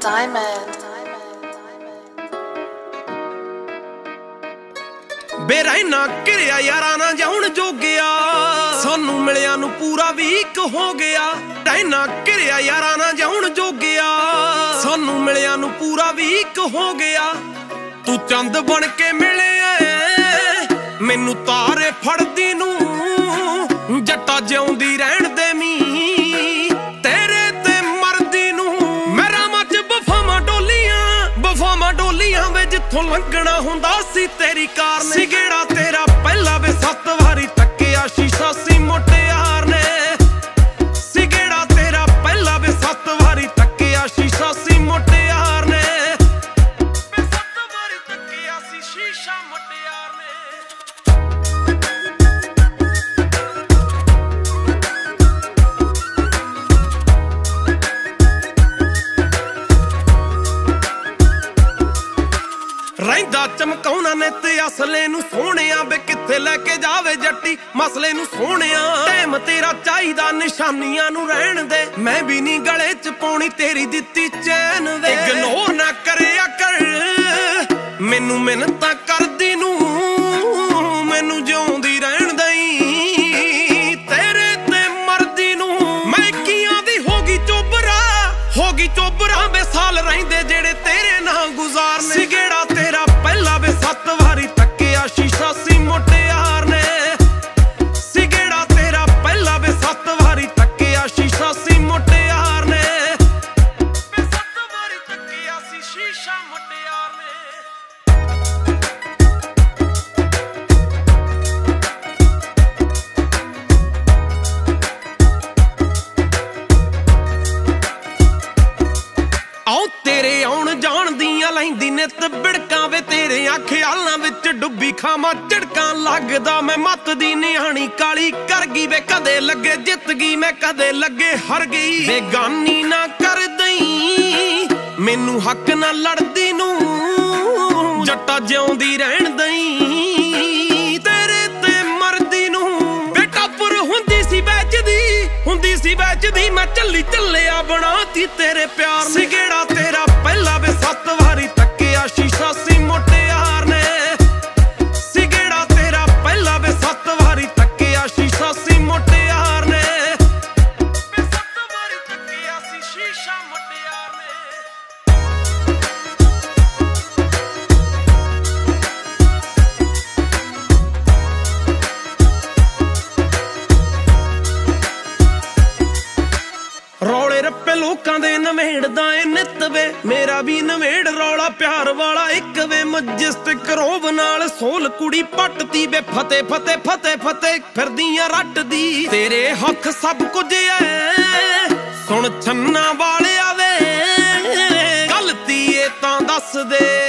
Diamond. बेरैना घिरिया यारा ना जाउण जोगिया सानू मिलिया नू पूरा वीक हो गया। रहना घिरिया यारा ना जाउण जोगिया सानू मिलिया नू पूरा वीक हो गया। तू चंद बन के मिले मैनू तारे फड़दी नू जट्टा जिउंदी रहण दे मी तेरे ते मरदी नू। मेरा मच बफामा डोलियां वे जिथों लंघना हुंदा सी तेरी कार ने। सिगेड़ा तेरा पहला वे 7 वारी तक्किया शीशा सी मुटियार ने। सिगेड़ा तेरा पहला वे 7 वारी तक्किया शीशा सी मुटियार ने। 7 वारी तक्किया सी शीशा मुटियार ने। रहिंदा चमकाउना ने ते असले नू सोहणिया वे किथे लैके जावे जट्टी मसले नू सोहणिया। टाइम तेरा चाहिदा निशानियां नू रहण दे मैं भी नी गले च पाउणी तेरी दित्ती चैन वे। इग्नोर ना करिया कर मैनू मिन्नतां करदी नू मैनू जिउंदी रहण दई तेरे ते मरदी नू। मैं कियां दी होगी चोबरा वे साल रहिंदे जेड़े तेरे नाल गुजारने। सिगेड़ा तेरा पहला वे 7 वारी तक्किया शीशा सी मुटियार ने। सिगेड़ा तेरा पहला वे 7 वारी तक्किया शीशा सी मुटियार ने। 7 वारी तक्किया सी शीशा मुटियार ने। आओ तेरे आउण जाण दियां लैंदी नित बिड़कां वे तेरे ख्यालां विच डुब्बी खावां झिड़कां। लगदा मैं मत दी निहाणी काली कर गई वे कदे लगे जित गई मैं कदे लगे हर गई। बेगानी ना कर दई मैनू हक ना लड़दी नू जट्टा जिउंदी रहण दई तेरे ते मरदी नू। बेटा पुर हुंदी सी बैचदी मैं चलिया बनाती तेरे प्यार ने। सिगेड़ा तेरा पहला वे 7 वारी तक्किया शीशा सी मुटियार ने। सिगेड़ा तेरा पहला वे 7 वारी तक्किया शीशा सी मुटियार ने। 7 वारी तक्किया सी शीशा मुटियार ने। रौले रप्पे लोकां दे नवेड़दा ए नित वे मेरा भी नवेड़ रौला प्यार वाला एक वे। मजिस्टिक रोब नाल सोल कुड़ी पटती वे फते फिरदियां रटदी तेरे हथ सब कुछ ऐ। सुन छन्ना वालिया वे गलती ए तां दस दे